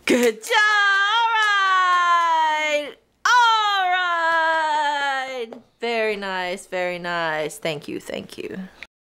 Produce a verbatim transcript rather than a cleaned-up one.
Good job! Alright! Alright! Very nice, very nice. Thank you, thank you.